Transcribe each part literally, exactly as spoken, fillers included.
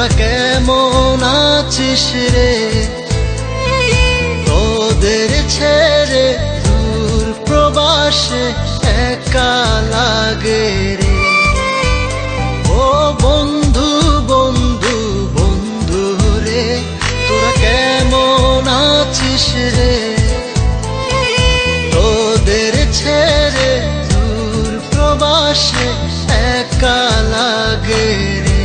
তোরা কেমন আছিস রে? তোদের ছেড়ে দূর প্রবাসে একা লাগে রে। ও বন্ধু বন্ধু বন্ধু রে, তোরা কেমন আছিস রে? তোদের ছেড়ে দূর প্রবাসে একা লাগে রে।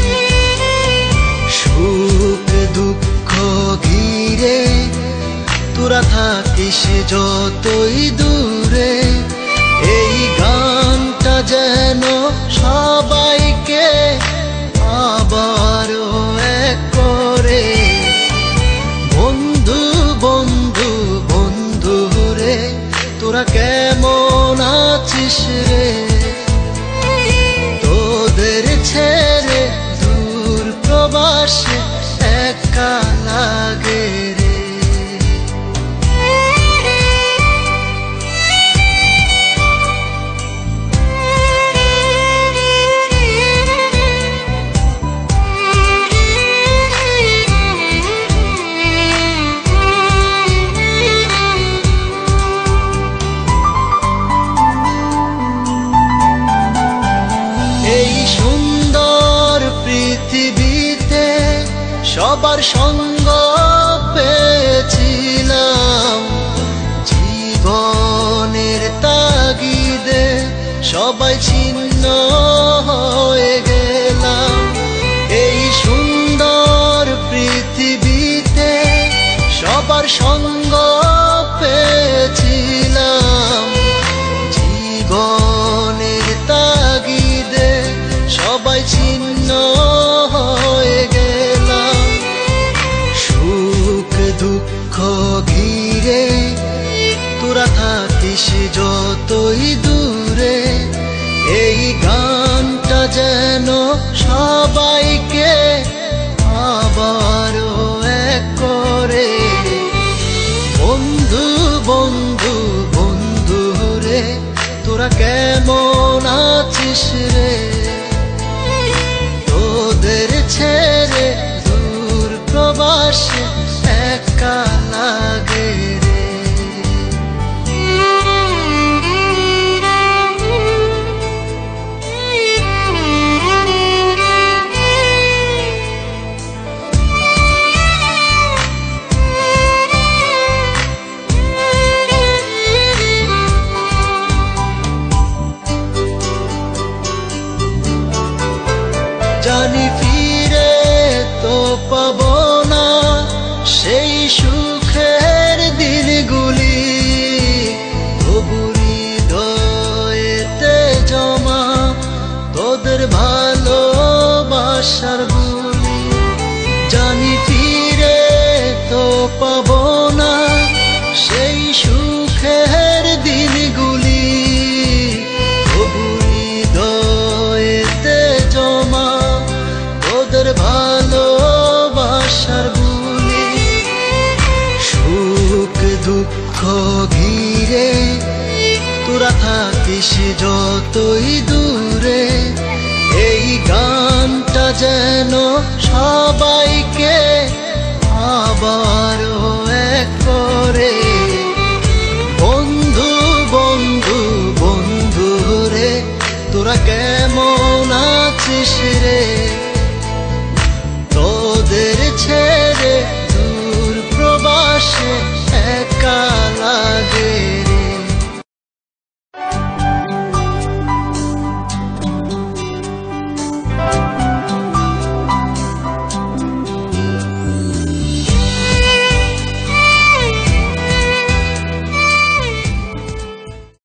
সুখ দুঃখ ঘিরে তোরা থাকিস যতই দূরে, এই গানটা যেন সবাইকে আবারও এক করে। বন্ধু বন্ধু বন্ধু রে, তোরা কেমন আছিস রে? তোদের ছেড়ে দূর প্রবাসে একা লাগে রে। এই সুন্দর পৃথিবীতে সবার সঙ্গ পেয়েছিলাম, জীবনের তাগিদে সবাই ছিন্ন হয়ে গেলাম। এই সুন্দর পৃথিবীতে সবার সঙ্গ পেয়েছিলাম, জীবনের তাগিদে সবাই ছিন্ন হয়ে গেলাম। সুখ দুঃখ ঘিরে তোরা থাকিস যতই দূরে, এই গানটা যেন সবাইকে আবারও এক করে। বন্ধু বন্ধু বন্ধু রে, তোরা কেমন আছিস রে? তোদের ছেড়ে দূর প্রবাসে একা লাগে রে। জানি ফিরে তো পাবো না সেই সুখের দিনগুলি, তবু হৃদয়েতে জমা তোদের ভালোবাসার বুলি। জানি ফিরে তো পাবো না সেই সুখের দিনগুলি, তবু হৃদয়েতে জমা তোদের ভালোবাসার বুলি। সুখ দুঃখ ঘিরে তোরা থাকিস যতই দূরে, এই গানটা যেন সবাইকে আবারও এক করে।